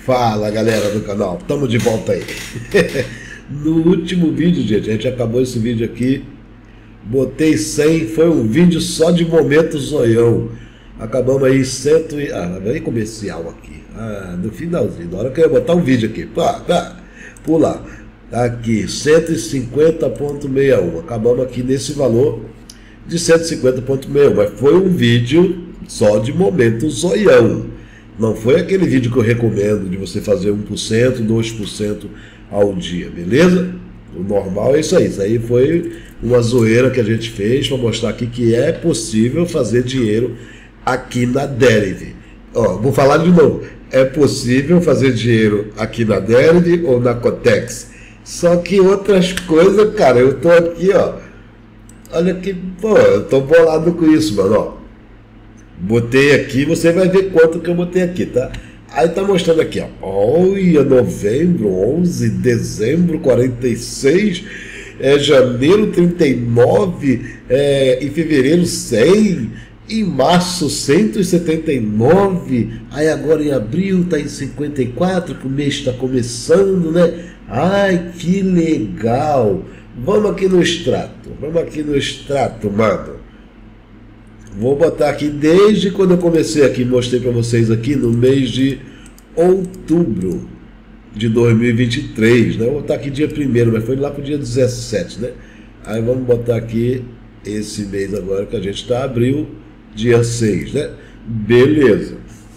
Fala galera do canal, tamo de volta aí. No último vídeo, gente, a gente acabou esse vídeo aqui, botei 100, foi um vídeo só de momento zoião. Acabamos aí 100 e... veio comercial aqui, no finalzinho, na hora que eu ia botar um vídeo aqui, pular, aqui, 150.61, acabamos aqui nesse valor de 150.61, mas foi um vídeo só de momento zoião. Não foi aquele vídeo que eu recomendo de você fazer 1%, 2% ao dia, beleza? O normal é isso aí foi uma zoeira que a gente fez para mostrar aqui que é possível fazer dinheiro aqui na Deriv. Ó, vou falar de novo, é possível fazer dinheiro aqui na Deriv ou na Cotex. Só que outras coisas, cara, eu tô aqui, ó, olha que, pô, eu tô bolado com isso, mano, ó. Botei aqui, você vai ver quanto que eu botei aqui, tá? Aí tá mostrando aqui, ó. Olha, novembro, 11, dezembro, 46, janeiro, 39, em fevereiro, 100, em março, 179, aí agora em abril tá em 54, que o mês tá começando, né? Ai, que legal! Vamos aqui no extrato, mano. Vou botar aqui desde quando eu comecei aqui, mostrei para vocês aqui no mês de outubro de 2023, né? Vou botar aqui dia 1º, mas foi lá pro dia 17, né? Aí vamos botar aqui esse mês agora que a gente está, abril, dia 6, né? Beleza.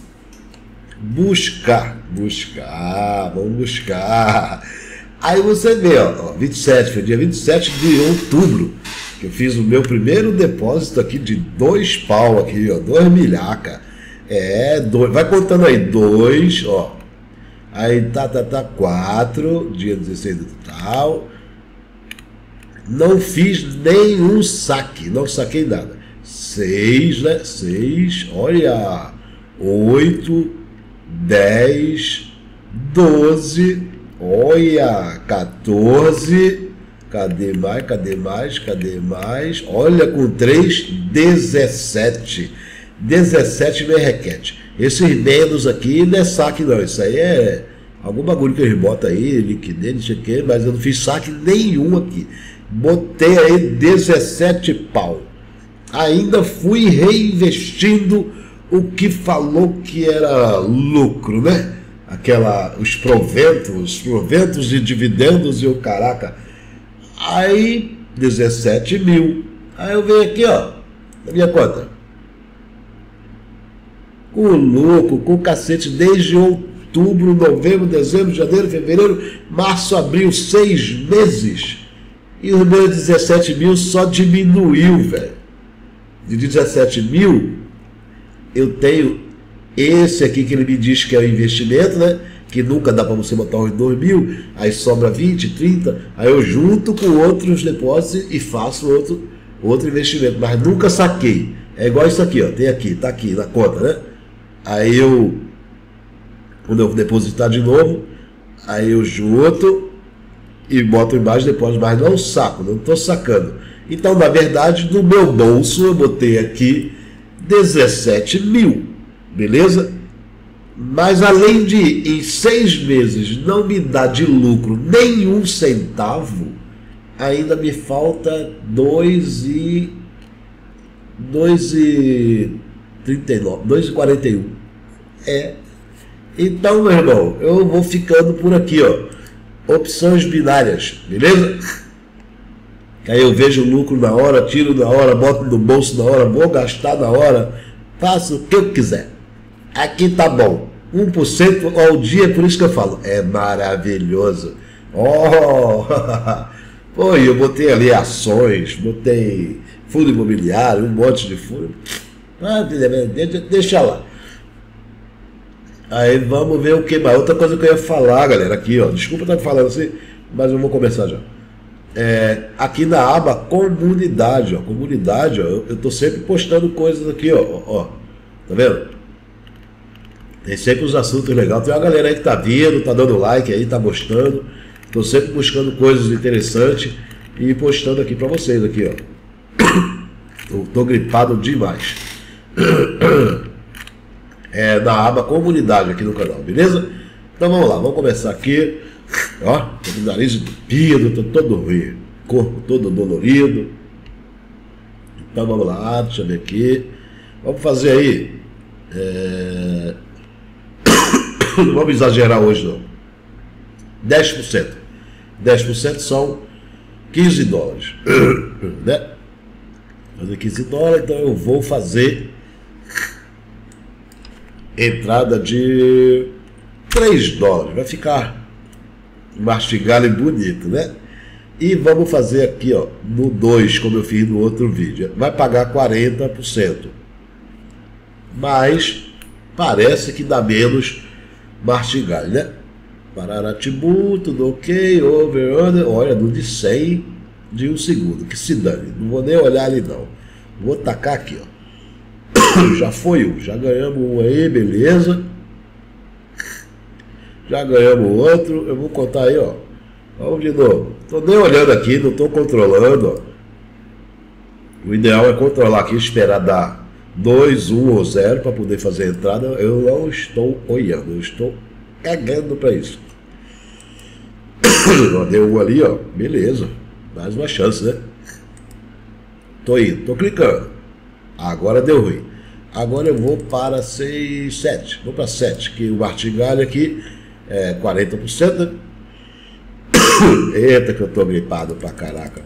Vamos buscar. Aí você vê, ó, 27, foi dia 27 de outubro. Que eu fiz o meu primeiro depósito aqui de 2 pau aqui, ó, 2 milhaca. Vai contando aí, 2, ó. Aí tá 4, dia 16 do tal. Não fiz nenhum saque, não saquei nada. 6, né? 6, olha. 8, 10, 12, olha, 14. Cadê mais? Olha, com 3, 17. 17 merrequete. Esses menos aqui não é saque não. Isso aí é algum bagulho que eles botam aí, liquidez, não sei o que, mas eu não fiz saque nenhum aqui. Botei aí 17 pau. Ainda fui reinvestindo o que falou que era lucro, né? Os proventos de dividendos e o caraca. Aí, 17 mil. Aí eu venho aqui, ó, na minha conta. Com lucro, com cacete, desde outubro, novembro, dezembro, janeiro, fevereiro, março, abril, 6 meses. E os meus 17 mil só diminuiu, velho. De 17 mil, eu tenho esse aqui que ele me diz que é o investimento, né? Que nunca dá para você botar uns 2 mil, aí sobra 20, 30, aí eu junto com outros depósitos e faço outro investimento, mas nunca saquei. É igual isso aqui, ó, tem aqui, tá aqui na conta, né? Aí quando eu depositar de novo, aí eu junto e boto embaixo depósito, mas não saco, não estou sacando. Então, na verdade, no meu bolso eu botei aqui 17 mil, beleza? Mas além de em 6 meses não me dar de lucro nenhum centavo, ainda me falta 2,41. Então, meu irmão, eu vou ficando por aqui, ó. Opções binárias, beleza? Aí eu vejo o lucro na hora, tiro na hora, boto no bolso na hora, vou gastar na hora, faço o que eu quiser. Aqui tá bom. 1% ao dia, por isso que eu falo, é maravilhoso. Pô, eu botei ali ações, botei fundo imobiliário, um monte de fundo. Deixa lá. Aí vamos ver o que mais. Outra coisa que eu ia falar, galera, aqui, ó. Desculpa estar falando assim, mas eu vou começar já. Aqui na aba comunidade, ó. Comunidade, ó. Eu tô sempre postando coisas aqui, ó. Tá vendo? Tem sempre os assuntos legais. Tem uma galera aí que tá vindo, tá dando like aí, tá gostando. Tô sempre buscando coisas interessantes e postando aqui pra vocês aqui, ó. Eu tô gripado demais. Na aba comunidade aqui no canal, beleza? Então vamos lá, vamos começar aqui. Ó, tô com o nariz entupido, tô todo ruim, corpo todo dolorido. Então vamos lá, deixa eu ver aqui. Vamos fazer aí. Não vamos exagerar hoje não. 10%. 10% são 15 dólares. Né? Fazer 15 dólares, então eu vou fazer entrada de 3 dólares. Vai ficar mastigado e bonito, né? E vamos fazer aqui, ó, no 2, como eu fiz no outro vídeo. Vai pagar 40%. Mas parece que dá menos mastigar, né? Pararatibu, tudo ok, over, under. Olha, no de 100 de 1 segundo, que se dane. Não vou nem olhar ali não. Vou tacar aqui, ó. Já foi um, já ganhamos um aí, beleza. Já ganhamos outro. Eu vou contar aí, ó. Vamos de novo. Tô nem olhando aqui, não tô controlando, ó. O ideal é controlar aqui, esperar dar 2, 1 ou 0 para poder fazer a entrada. Eu não estou olhando, eu estou cagando para isso. Deu um ali, ó. Beleza. Mais uma chance, né? Tô indo, tô clicando. Agora deu ruim. Agora eu vou para 6, 7. Vou para 7, que o martingale aqui é 40%, né? Eita, que eu tô gripado pra caraca.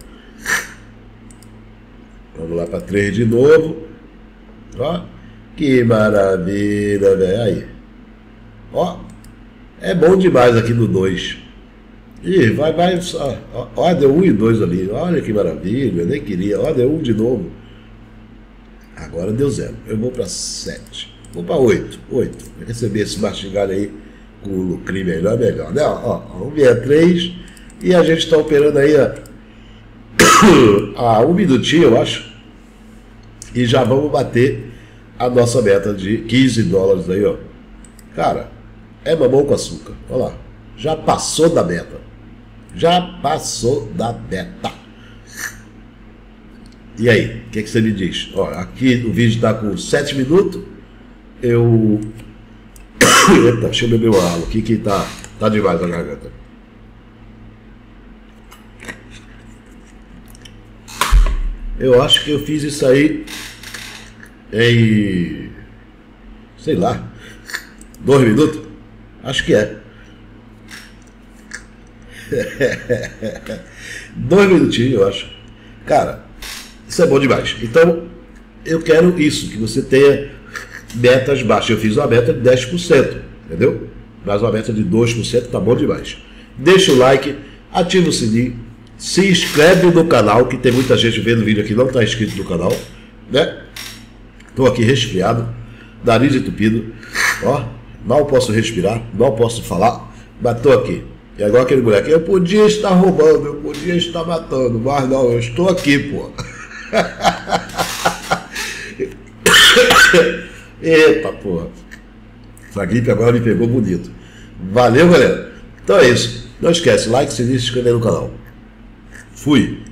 Vamos lá para 3 de novo. Ó, que maravilha, velho. Aí. Ó, é bom demais aqui no 2. Ih, vai. Ó, deu 1 e 2 ali. Olha que maravilha, eu nem queria. Ó, deu 1 de novo. Agora deu 0. Eu vou para 7. Vou para 8. 8. Vou receber esse mastigado aí com o lucro melhor, né? Ó, vamos ver a 3. E a gente está operando aí a 1 minutinho, eu acho. E já vamos bater a nossa meta de 15 dólares aí, ó. Cara, é mamão com açúcar. Olha lá. Já passou da meta. Já passou da meta. E aí, o que você me diz? Ó, aqui o vídeo está com 7 minutos. Eu... Eita, deixa eu beber uma água aqui que tá demais a garganta. Eu acho que eu fiz isso aí em, sei lá, 2 minutos. Acho que é. 2 minutinhos, eu acho. Cara, isso é bom demais. Então, eu quero isso, que você tenha metas baixas. Eu fiz uma meta de 10%, entendeu? Mas uma meta de 2% tá bom demais. Deixa o like, ativa o sininho, se inscreve no canal, que tem muita gente vendo o vídeo aqui não está inscrito no canal, né? Estou aqui resfriado, nariz entupido, ó, mal posso respirar, mal posso falar, mas estou aqui. É igual aquele moleque, eu podia estar roubando, eu podia estar matando, mas não, eu estou aqui, pô. Eita, porra. Essa gripe agora me pegou bonito. Valeu, galera. Então é isso. Não esquece, like, se inscrever no canal. Fui.